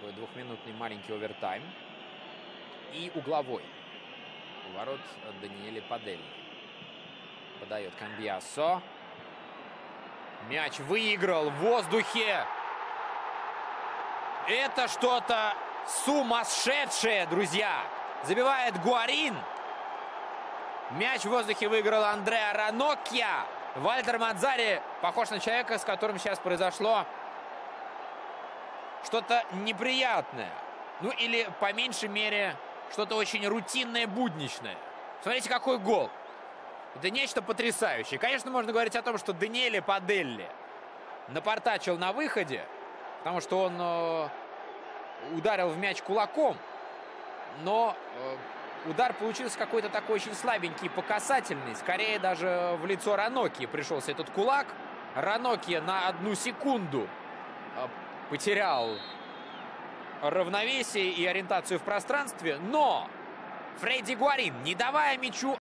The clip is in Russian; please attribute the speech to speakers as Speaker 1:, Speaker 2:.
Speaker 1: такой двухминутный маленький овертайм. И угловой. У ворот Даниэле Паделли. Подает Камбиасо. Мяч выиграл в воздухе. Это что-то сумасшедшее, друзья. Забивает Гуарин. Мяч в воздухе выиграл Андреа Ранокья. Вальтер Мадзари похож на человека, с которым сейчас произошло что-то неприятное. Ну или, по меньшей мере, что-то очень рутинное, будничное. Смотрите, какой гол. Это нечто потрясающее. Конечно, можно говорить о том, что Даниэле Паделли напортачил на выходе, потому что он ударил в мяч кулаком. Но удар получился какой-то такой очень слабенький, по касательной. Скорее даже в лицо Ранокьи пришелся этот кулак. Ранокья на 1 секунду потерял равновесие и ориентацию в пространстве. Но Фредди Гуарин, не давая мячу